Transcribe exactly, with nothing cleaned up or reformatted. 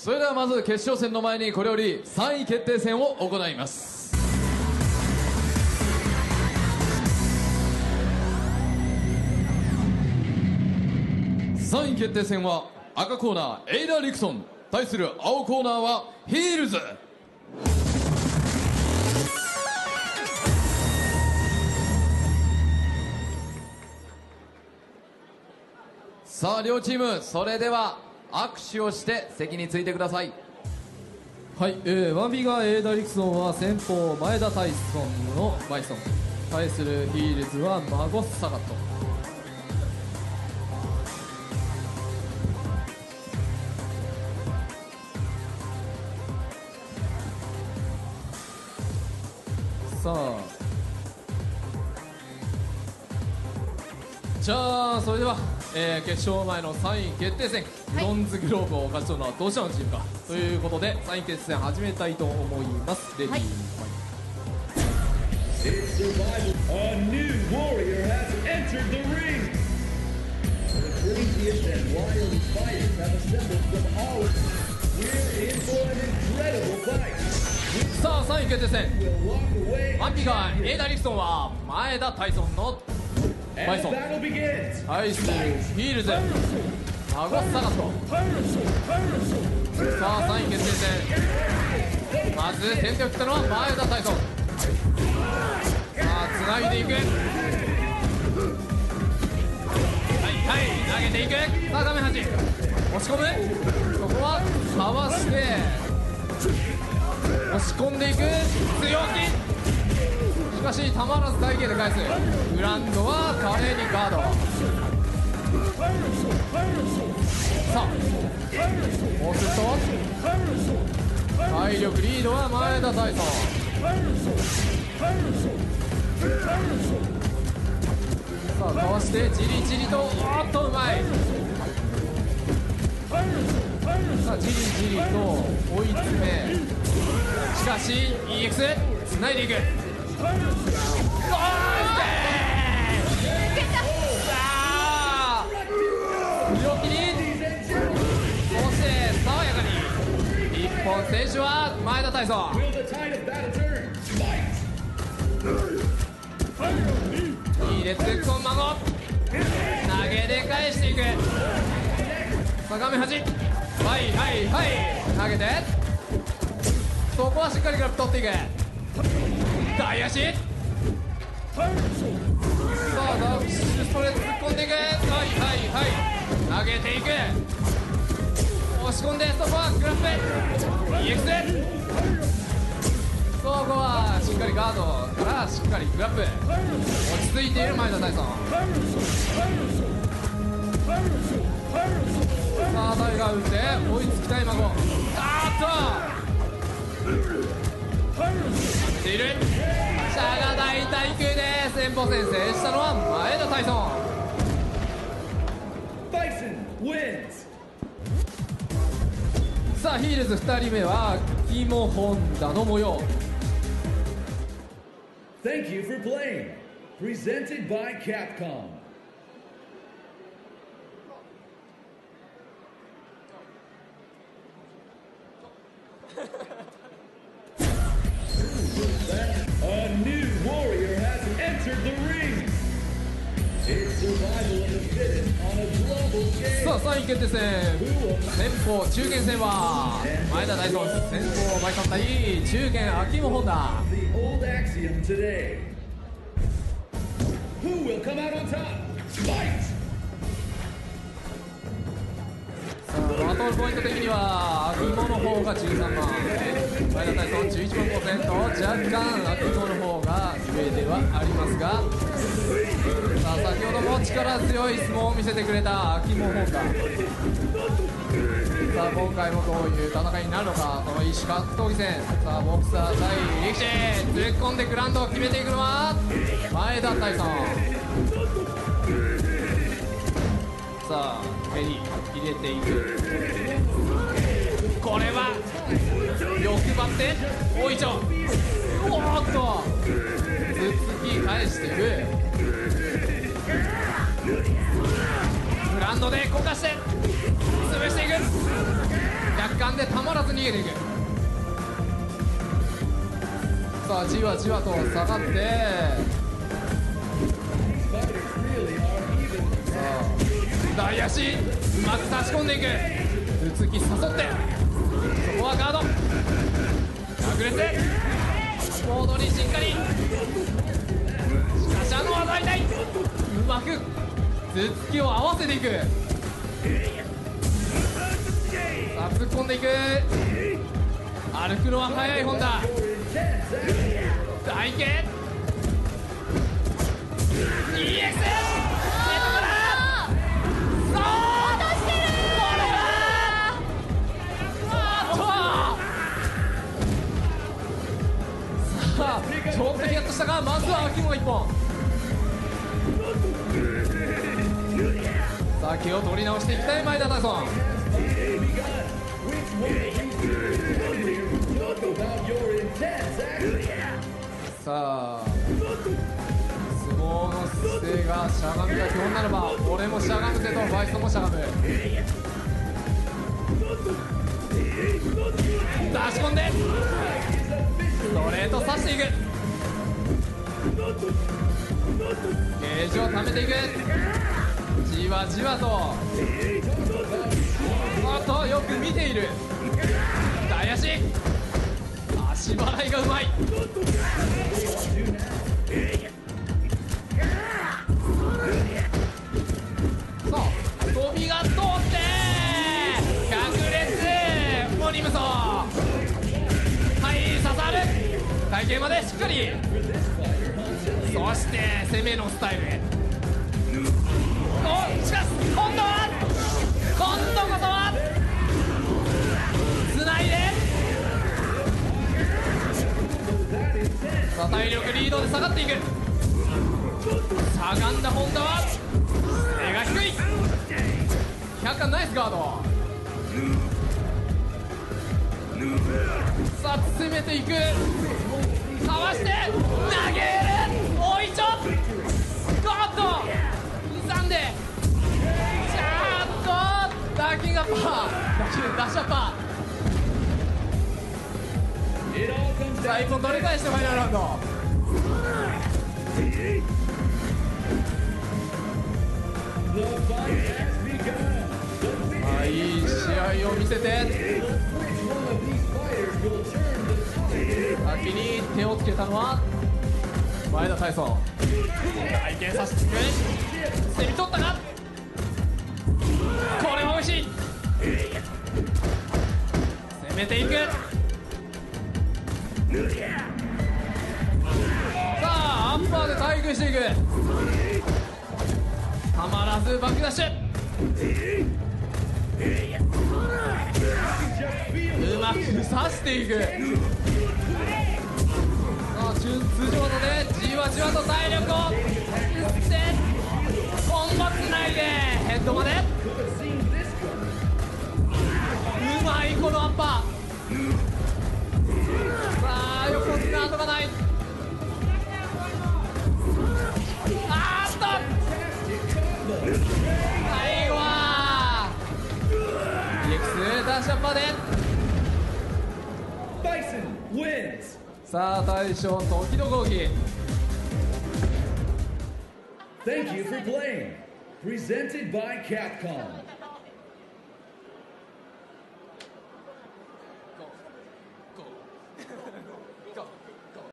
それではまず決勝戦の前にこれよりさんい決定戦を行います。さんい決定戦は赤コーナーエイダ・リクソン対する青コーナーはヒールズ。さあ両チーム、それでは握手をして席についてください。 はい、えー、ワンビガーエイダ・リクソンは先方前田タイソンのバイソン、対するヒールズはマゴッサガット。さあ、じゃあそれでは、えー、決勝前のさんい決定戦、ブロンズグローブを勝ち取るのはどちらのチームかということでさんい決戦始めたいと思います。レディー、はい、 It's survival. A new warrior has entered the ring. The craziest and wildest fighters have assembled from all. We're in for an incredible fight. さあさんい決定戦、ワンピガーエイダ・リクソンは前田タイソンのバイソン対するヒールズマゴッサガット。さあさんい決定戦、まず先手を切ったのは前田タイソン。さあつないでいく、はいはい投げていく、さあ画面端押し込む、ここはかわして押し込んでいく、強気、しかしたまらず体型で返す。グランドは華麗にガード。さあこうすると体力リードは前田タイソン。さあかわしてじりじりと、おっとうまい。さあじりじりと追い詰め、しかし イーエックス つないでいく。ゴールデン、さあ強気に、そして爽やかに日本選手は前田タイソン。いいレッツコンマゴ、投げで返していく。さあ画面端、はいはいはい投げて、そこはしっかりグラップ取っていく。大足、さあダッシュストレート突っ込んでいく、はいはいはい投げていく、押し込んで、そこはグラップ イーエックス、 そこはしっかりガードからしっかりグラップ、落ち着いている前田タイソン。さあタイガー打って追いつきたい孫、あーっとている。シャガ大対空で先鋒先制したのは前田タイソン。さあヒールズふたりめはキモホンダの模様。 Thank you for playing. Presented by Capcom. A new warrior has entered the ring. It's survival of the fittest on a global scale. さあさんい決定戦、先鋒中堅戦は前田タイソン、先鋒バイソン対中堅アキモホンダ。 The old axiom today. Who will come out on top? Fight! バトルポイント的にはアキモの方がじゅうさんまん、前田タイソンじゅういちまんごせんと若干アキモの方が上ではありますが、さあ先ほども力強い相撲を見せてくれたアキモホンダ。さあ今回もどういう戦いになるのか、この異種格闘技戦。さあボクサー対力士、突っ込んでグラウンドを決めていくのは前田タイソン。さあ目に入れていく、これは欲張って大いちょう、おーっと突き返していく。グラウンドでこかして潰していく、逆間で球逃げていく。さあじわじわと下がって、 These fighters really are even. さあ大足うまく差し込んでいく。うつき誘って、そこはガード、ラグレスモードにしっかり。しかしあの技痛い、うまく頭突きを合わせていく。さあ突っ込んでいく。歩くのは速い本田、大剣 イーエックス ちょっとヒヤッとしたが、まずは秋もいっぽん。さあ気を取り直していきたい前田大尊。さあ相撲の姿勢がしゃがみが基本ならば、俺もしゃがむぜとバイソンもしゃがむ。出し込んでストレート刺していく。ゲージを溜めていく。じわじわと、おっとよく見ている。大足足払いがうまい。さあ飛びが通って百列モニムソ、はい刺さる。体型までしっかり。そして攻めのスタイルへ。おしかし今度は今度こそはつないで、さあ体力リードで下がっていく。しゃがんだ本田は背が低い。百貫ナイスガード。さあ攻めていく。かわして投げる。おいちょゴッと勇んで、ちゃんとダーキンガッパーダッシュダッシュアッパー。さあいっぽん取り返してファイナルラウンド。あいい試合を見せて、先に手をつけたのは前田大尊。体験させていく。競り取ったがこれも美味しい。攻めていく。さあアッパーで対空していく。たまらずバックダッシュ。うまく刺していく。通常のでじわじわと体力を吸ってコンボつないでヘッドまで。うまいこのアッパー。さあ横綱跡がない。あーっと最後は イーエックス ダッシュアッパーで。 Bison wins. さあ大将時の講義。 Thank you for playing. Presented by Capcom.